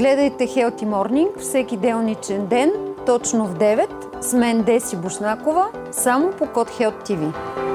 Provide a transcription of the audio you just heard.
Гледайте Healthy Morning всеки делничен ден, точно в 9, с мен Деси Бушнакова, само по код HealthTV.